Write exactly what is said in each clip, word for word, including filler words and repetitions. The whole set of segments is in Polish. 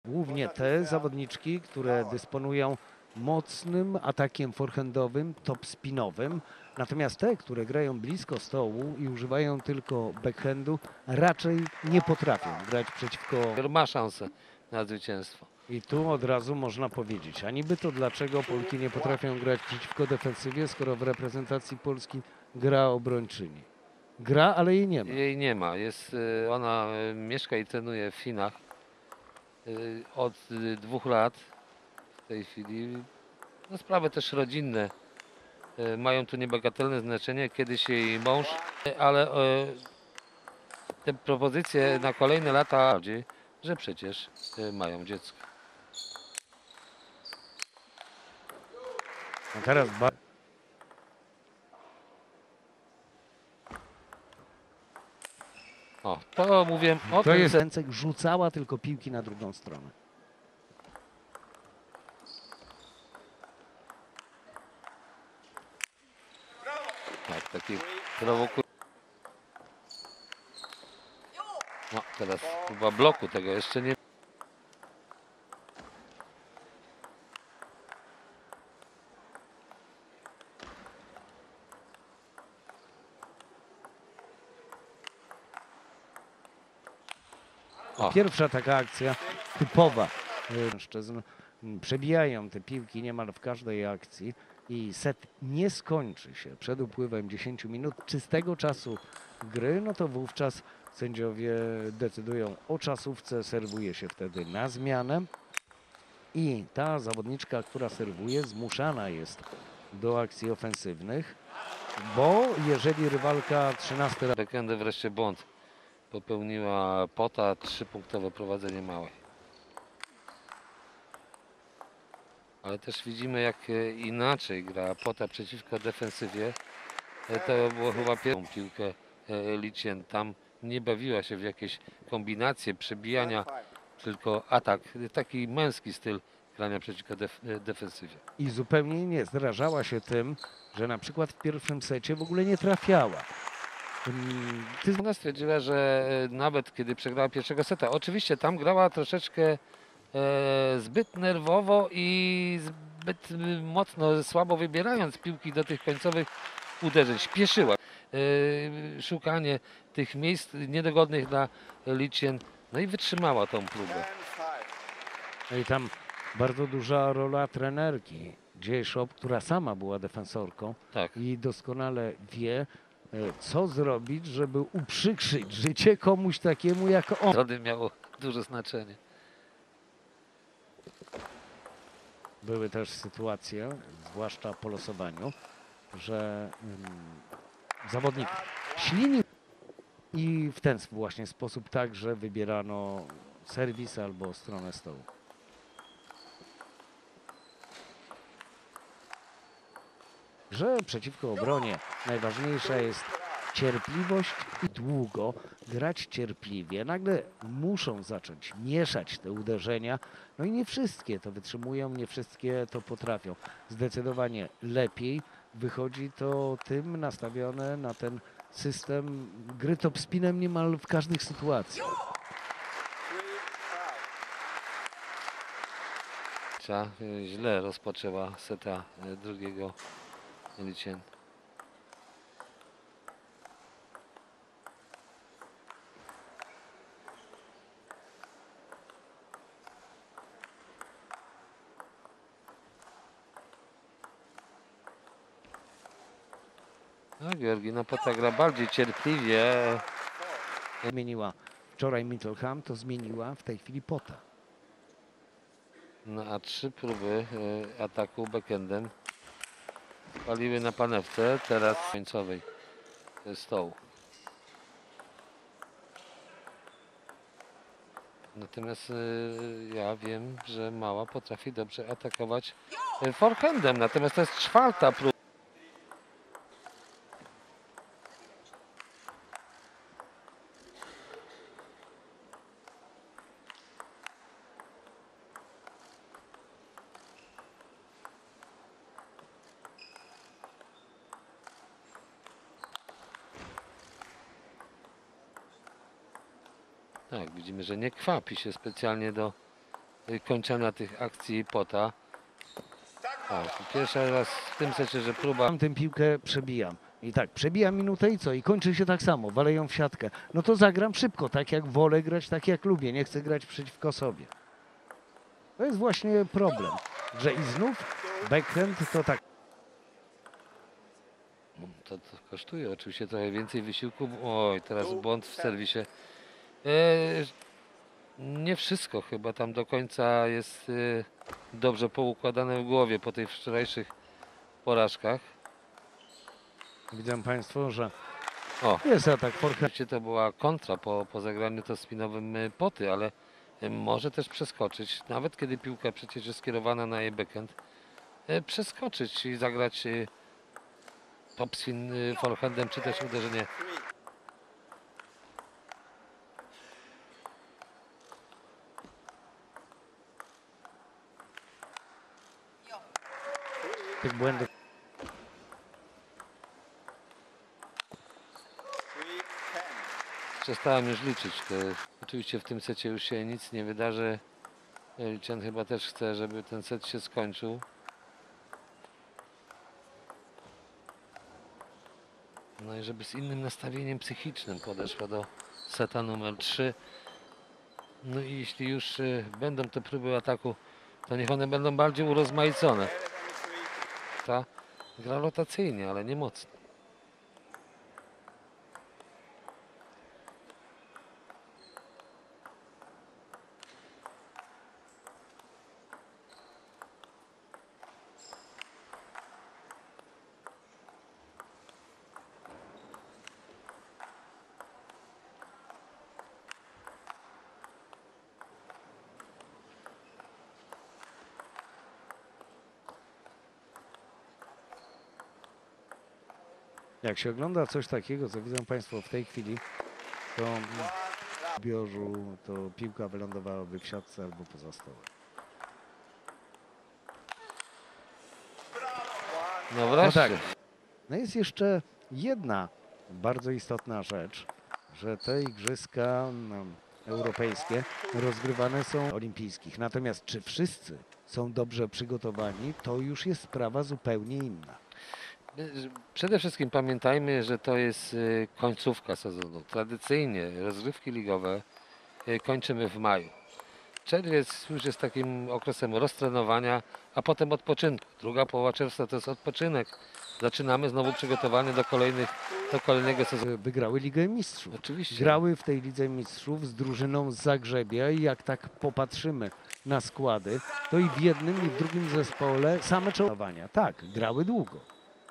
Głównie te zawodniczki, które dysponują mocnym atakiem forehandowym, top-spinowym. Natomiast te, które grają blisko stołu i używają tylko backhandu, raczej nie potrafią grać przeciwko... Ma szansę na zwycięstwo. I tu od razu można powiedzieć, a niby to dlaczego Polki nie potrafią grać przeciwko defensywie, skoro w reprezentacji Polski gra obrończyni. Gra, ale jej nie ma. Jej nie ma. Jest, ona mieszka i trenuje w Chinach od dwóch lat w tej chwili. No, sprawy też rodzinne mają tu niebagatelne znaczenie. Kiedyś jej mąż, ale te propozycje na kolejne lata bardziej, że przecież mają dziecko. A teraz ba O, to mówię o to tym, jest ręce rzucała tylko piłki na drugą stronę. tak, taki prowokujący. No, teraz chyba bloku tego jeszcze nie. O. Pierwsza taka akcja typowa. Mężczyzn przebijają te piłki niemal w każdej akcji i set nie skończy się przed upływem dziesięciu minut czystego czasu gry, no to wówczas sędziowie decydują o czasówce, serwuje się wtedy na zmianę i ta zawodniczka, która serwuje, zmuszana jest do akcji ofensywnych, bo jeżeli rywalka trzynaście... Backendy wreszcie błąd popełniła Pota, trzypunktowe prowadzenie małe. Ale też widzimy, jak inaczej gra Pota przeciwko defensywie. To było chyba pierwszą piłkę Qian. Tam nie bawiła się w jakieś kombinacje, przebijania, tylko atak. Taki męski styl grania przeciwko def defensywie. I zupełnie nie zrażała się tym, że na przykład w pierwszym secie w ogóle nie trafiała. Ona stwierdziła, że nawet kiedy przegrała pierwszego seta, oczywiście tam grała troszeczkę e, zbyt nerwowo i zbyt mocno, słabo wybierając piłki do tych końcowych uderzeń. Śpieszyła. E, szukanie tych miejsc niedogodnych dla Qian, no i wytrzymała tą próbę. No i tam bardzo duża rola trenerki Shop, która sama była defensorką, tak. I doskonale wie, co zrobić, żeby uprzykrzyć życie komuś takiemu jak on. To miało duże znaczenie. Były też sytuacje, zwłaszcza po losowaniu, że um, zawodnik ślinił i w ten właśnie sposób także wybierano serwis albo stronę stołu. Że przeciwko obronie najważniejsza jest cierpliwość i długo grać cierpliwie. Nagle muszą zacząć mieszać te uderzenia. No i nie wszystkie to wytrzymują, nie wszystkie to potrafią. Zdecydowanie lepiej wychodzi to tym nastawione na ten system gry top spinem niemal w każdych sytuacjach. Źle rozpoczęła seta drugiego Qian. No, Georgina Pota gra bardziej cierpliwie. Zmieniła wczoraj Mittelham, to zmieniła w tej chwili Pota. No a trzy próby y, ataku backendem paliły na panewce, teraz końcowej stołu. Natomiast y, ja wiem, że mała potrafi dobrze atakować y, forehandem, natomiast to jest czwarta próba. Tak, widzimy, że nie kwapi się specjalnie do y, kończenia tych akcji Pota. O, pierwszy raz w tym secie, że próba. Mam tę piłkę, przebijam. I tak, przebijam minutę i co? I kończy się tak samo, walę ją w siatkę. No to zagram szybko, tak jak wolę grać, tak jak lubię. Nie chcę grać przeciwko sobie. To jest właśnie problem, że i znów backhand to tak. To, to kosztuje oczywiście trochę więcej wysiłku. Oj, teraz błąd w serwisie. E, nie wszystko chyba tam do końca jest e, dobrze poukładane w głowie po tych wczorajszych porażkach. Widzą Państwo, że O, jest atak forehand. oczywiście to była kontra po, po zagraniu to spinowym e, Poty, ale e, może też przeskoczyć, nawet kiedy piłka przecież jest skierowana na jej backhand, e, przeskoczyć i zagrać e, topspin e, forehandem, czy też uderzenie. Tych błędów. Przestałem już liczyć. Te, oczywiście w tym secie już się nic nie wydarzy. Qian chyba też chce, żeby ten set się skończył. No i żeby z innym nastawieniem psychicznym podeszła do seta numer trzy. No i jeśli już y, będą te próby ataku, to niech one będą bardziej urozmaicone. Ta gra rotacyjnie, ale nie mocno. Jak się ogląda coś takiego, co widzą Państwo w tej chwili, to w biorzu to piłka wylądowałaby w siatce albo poza stołem. No No wreszcie. tak. No jest jeszcze jedna bardzo istotna rzecz, że te igrzyska no, europejskie rozgrywane są olimpijskich. Natomiast czy wszyscy są dobrze przygotowani, to już jest sprawa zupełnie inna. Przede wszystkim pamiętajmy, że to jest y, końcówka sezonu. Tradycyjnie rozgrywki ligowe y, kończymy w maju. Czerwiec już jest takim okresem roztrenowania, a potem odpoczynku. Druga połowa czerwca to jest odpoczynek. Zaczynamy znowu przygotowanie do, kolejnych, do kolejnego sezonu. Wygrały Ligę Mistrzów. Oczywiście. Grały w tej Lidze Mistrzów z drużyną z Zagrzebia i jak tak popatrzymy na składy, to i w jednym i w drugim zespole same czołowania. Tak, grały długo.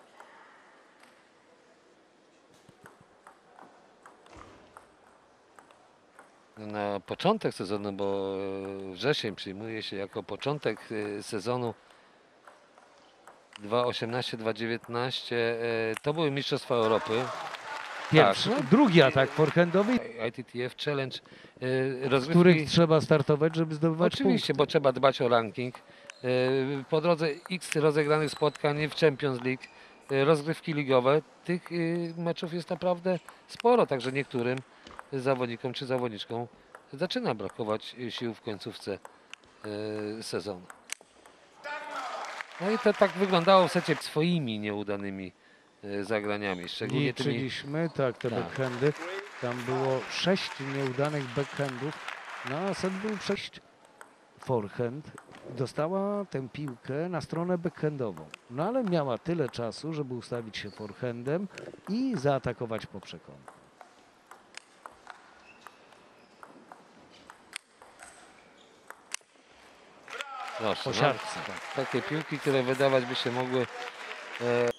Na początek sezonu, bo wrzesień przyjmuje się jako początek y, sezonu dwa tysiące osiemnaście dwa tysiące dziewiętnaście, y, to były Mistrzostwa Europy. Pierwszy, Tak, no. drugi atak forehandowy, I T T F Challenge, y, z rozgrywki. których trzeba startować, żeby zdobywać Oczywiście, punkty. bo trzeba dbać o ranking. Y, Po drodze X rozegranych spotkań w Champions League, y, rozgrywki ligowe. Tych y, meczów jest naprawdę sporo, także niektórym zawodnikom czy zawodniczkom zaczyna brakować sił w końcówce y, sezonu. No i to tak wyglądało w secie swoimi nieudanymi y, zagraniami. Szczególnie tymi. Liczyliśmy, tak, te Tak. backhandy. Tam było sześć nieudanych backhandów, no a set był sześć forehand. Dostała tę piłkę na stronę backhandową, no ale miała tyle czasu, żeby ustawić się forehandem i zaatakować po przekonaniu. Proszę, Po no, siatce. tak, takie piłki, które wydawać by się mogły e,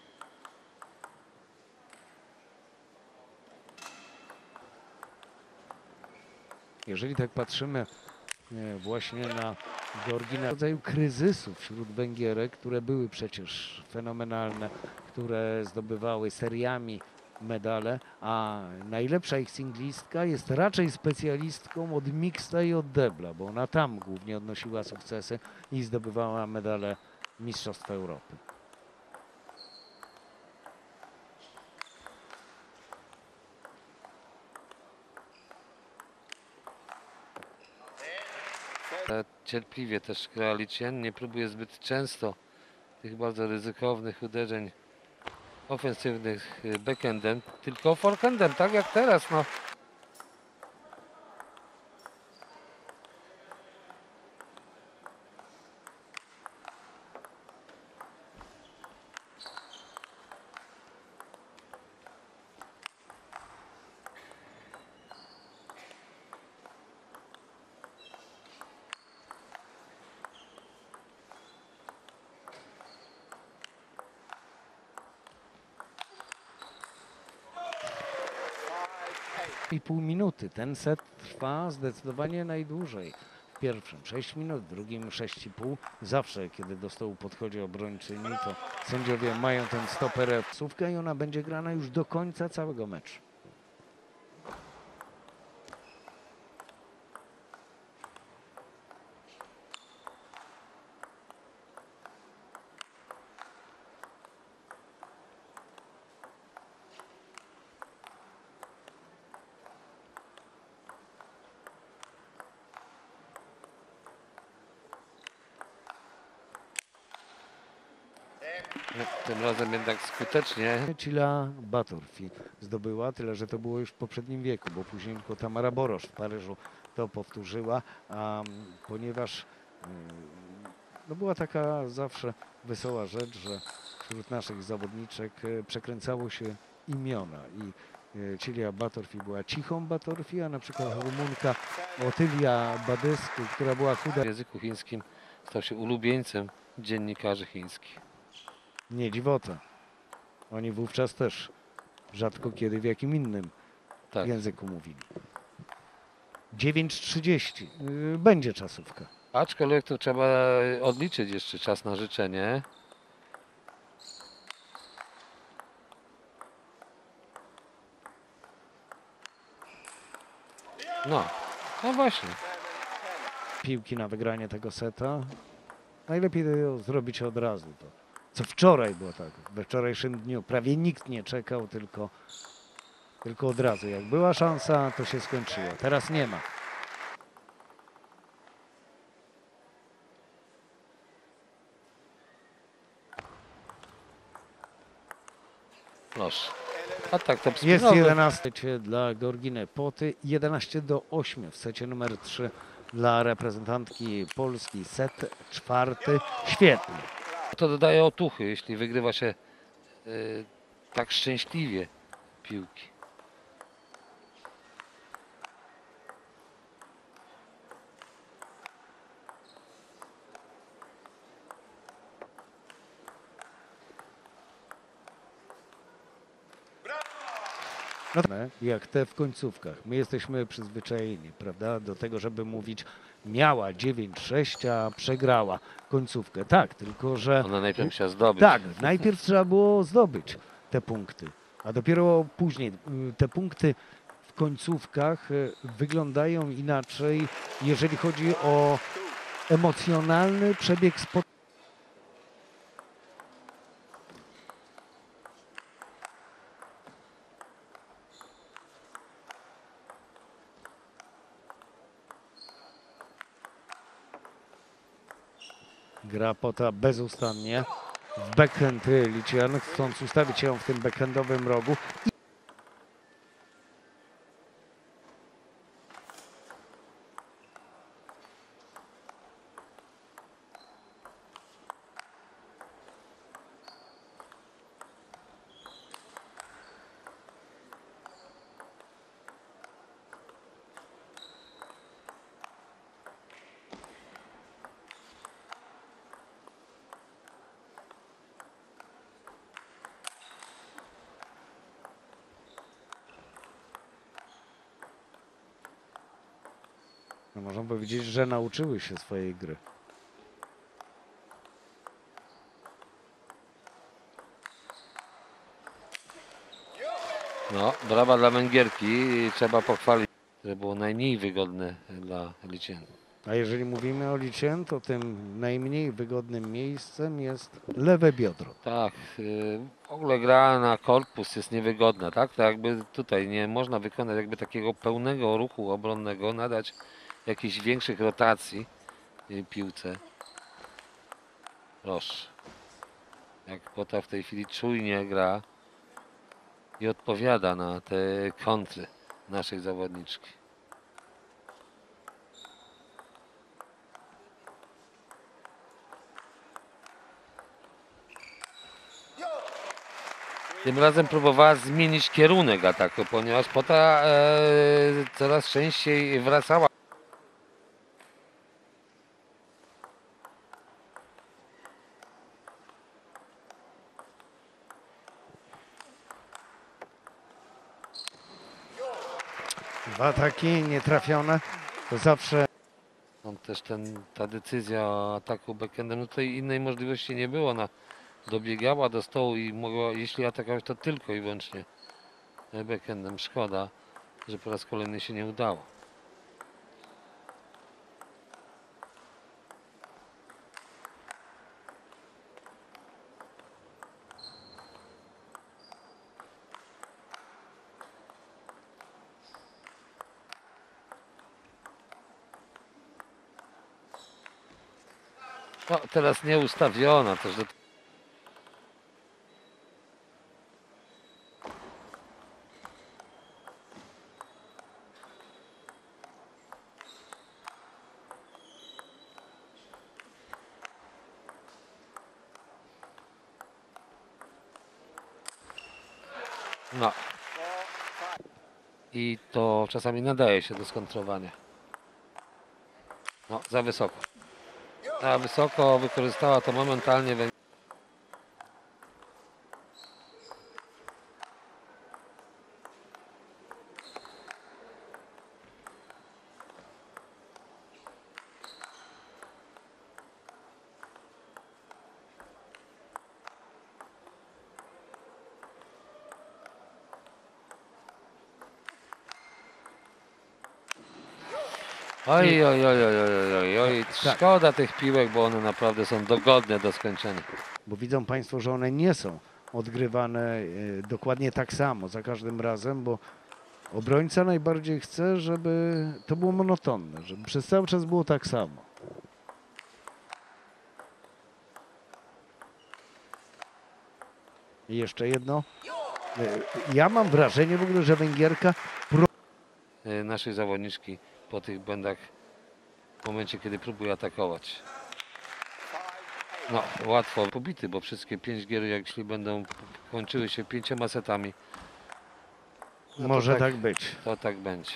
Jeżeli tak patrzymy nie, właśnie na Georginę, rodzaju kryzysów wśród Węgierek, które były przecież fenomenalne, które zdobywały seriami medale, a najlepsza ich singlistka jest raczej specjalistką od mixta i od debla, bo ona tam głównie odnosiła sukcesy i zdobywała medale Mistrzostw Europy. cierpliwie też gra Qian, nie próbuje zbyt często tych bardzo ryzykownych uderzeń ofensywnych backendem, tylko forehandem, tak jak teraz. No. I pół minuty. Ten set trwa zdecydowanie najdłużej. W pierwszym sześć minut, w drugim sześć i pół. Zawsze, kiedy do stołu podchodzi obrończyni, to sędziowie mają ten stoper psówkę i ona będzie grana już do końca całego meczu. No, tym razem jednak skutecznie. Cila Batorfi zdobyła, tyle że to było już w poprzednim wieku, bo później tylko Tamara Borosz w Paryżu to powtórzyła, a ponieważ no była taka zawsze wesoła rzecz, że wśród naszych zawodniczek przekręcało się imiona i Cilia Batorfi była cichą Batorfi, a na przykład Rumunka Otylia Badysku, która była chuda. W języku chińskim stał się ulubieńcem dziennikarzy chińskich. Nie dziwota. Oni wówczas też rzadko kiedy w jakim innym Tak. języku mówili. dziewięć trzydzieści. Będzie czasówka. Aczkolwiek tu trzeba odliczyć jeszcze czas na życzenie. No, no właśnie. Piłki na wygranie tego seta. Najlepiej to zrobić od razu. To, co wczoraj było tak. We wczorajszym dniu prawie nikt nie czekał, tylko, tylko od razu. Jak była szansa, to się skończyło. Teraz nie ma. Proszę. A tak to Jest wspinały. jedenaście dla Georginy Poty, jedenaście do ośmiu w secie numer trzy dla reprezentantki Polski. Set czwarty. Świetnie. To dodaje otuchy, jeśli wygrywa się y, tak szczęśliwie piłki. No, jak te w końcówkach. My jesteśmy przyzwyczajeni, prawda, do tego, żeby mówić miała dziewięć sześć, a przegrała końcówkę. Tak, tylko że... Ona najpierw musiała zdobyć. Tak, najpierw trzeba było zdobyć te punkty, a dopiero później te punkty w końcówkach wyglądają inaczej, jeżeli chodzi o emocjonalny przebieg spotkania. Gra Pota bezustannie w backhand Qian, chcąc ustawić ją w tym backhandowym rogu. No, można powiedzieć, że nauczyły się swojej gry. No, brawa dla Węgierki. Trzeba pochwalić, że było najmniej wygodne dla Qian. A jeżeli mówimy o Qian, to tym najmniej wygodnym miejscem jest lewe biodro. Tak, yy, w ogóle gra na korpus jest niewygodna, tak? Tak jakby tutaj nie można wykonać jakby takiego pełnego ruchu obronnego, nadać jakichś większych rotacji. y, piłce. Proszę. Jak Pota w tej chwili czujnie gra i odpowiada na te kontry naszej zawodniczki. Tym razem próbowała zmienić kierunek ataku, ponieważ Pota e, coraz częściej wracała. Dwa ataki nietrafione, to zawsze Stąd też ten, ta decyzja o ataku backendem, no tutaj innej możliwości nie było. Ona dobiegała do stołu i mogła, jeśli atakować, to tylko i wyłącznie backendem. Szkoda, że po raz kolejny się nie udało. No, teraz nie ustawiona też do... No. I to czasami nadaje się do skontrowania. No, za wysoko. Za wysoko wykorzystała to momentalnie. Oj, oj, oj, oj, oj, oj, oj. Szkoda tych piłek, bo one naprawdę są dogodne do skończenia. bo widzą Państwo, że one nie są odgrywane e, dokładnie tak samo za każdym razem, bo obrońca najbardziej chce, żeby to było monotonne, żeby przez cały czas było tak samo. I jeszcze jedno. E, Ja mam wrażenie w ogóle, że Węgierka Y, Naszej zawodniczki po tych błędach w momencie, kiedy próbuje atakować. No, łatwo pobity, bo wszystkie pięć gier, jak jeśli będą kończyły się pięcioma setami, no to może tak, tak być. to tak będzie.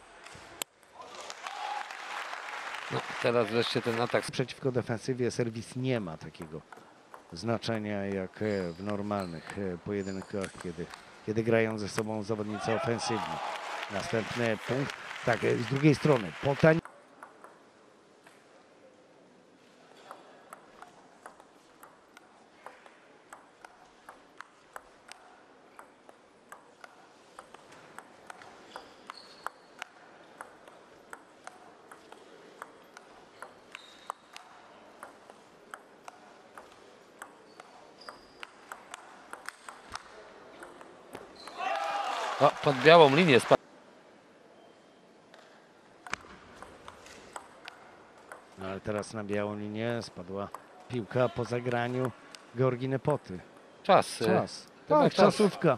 No, teraz wreszcie ten atak. Przeciwko defensywie serwis nie ma takiego znaczenia jak e, w normalnych e, pojedynkach, kiedy, kiedy grają ze sobą zawodnicy ofensywni. Następny punkt. Tak, e, z drugiej strony Pota. O, pod białą linię spadł. No ale teraz na białą linię spadła piłka po zagraniu Georginy Poty. Czas. y, Czas. chyba Tak, czas. czasówka.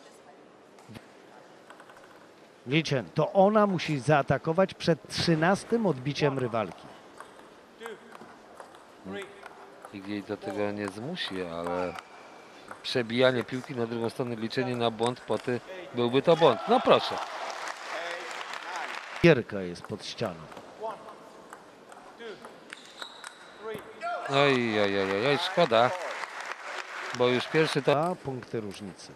Wiecie, to ona musi zaatakować przed trzynastym odbiciem rywalki. Nikt jej do tego nie zmusi, ale przebijanie piłki na drugą stronę, liczenie na błąd Poty, byłby to błąd. No proszę. Gierka jest pod ścianą. Oj, oj, oj, oj, oj, szkoda, bo już pierwszy to... Dwa punkty różnicy.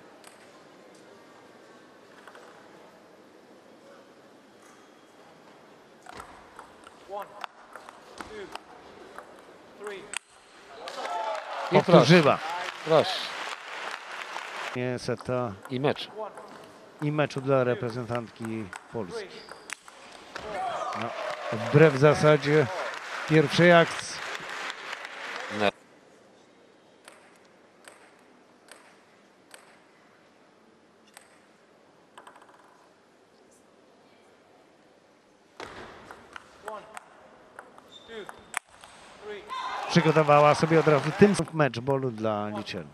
I proszę, Powtórzyła. proszę. Nie seta I mecz. i meczu dla reprezentantki Polski. No, wbrew zasadzie pierwszej akcji. No. Przygotowała sobie od razu tym matchballu dla Qian.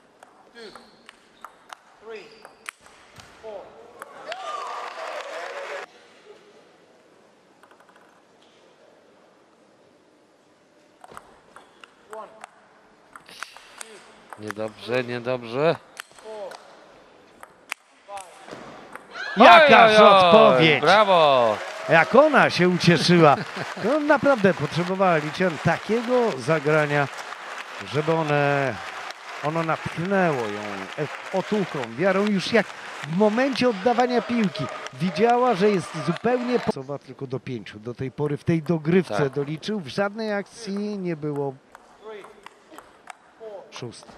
Niedobrze, niedobrze. Jakaż Oj, oj, oj, odpowiedź! Brawo! Jak ona się ucieszyła. No, naprawdę potrzebowała Qian takiego zagrania, żeby one, ono natchnęło ją otuchą, wiarą, już jak w momencie oddawania piłki widziała, że jest zupełnie posowa tylko do pięciu. Do tej pory w tej dogrywce Tak. doliczył. W żadnej akcji nie było szóstki.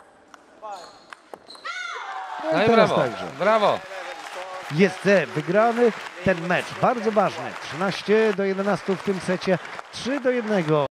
No No i i teraz brawo, także. brawo. Jest wygrany ten mecz, bardzo ważny. trzynaście do jedenastu w tym secie, trzy do jednego.